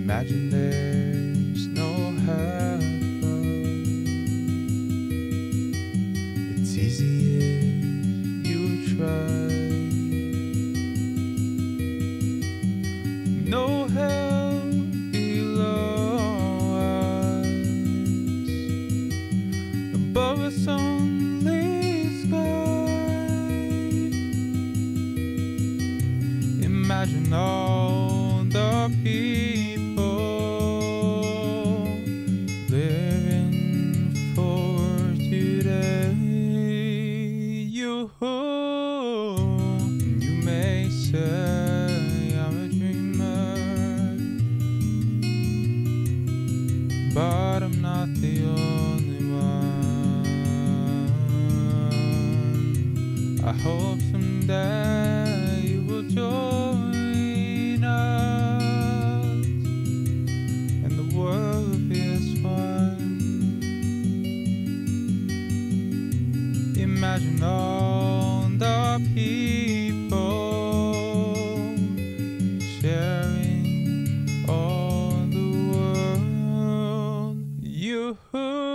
Imagine there's no heaven. It's easy if you try. No hell below us, above us only sky. Imagine all the people living for today. You may say I'm a dreamer, but I'm not the only one. I hope someday you will join us, and the world will be as fun. Imagine all the people sharing all the world. You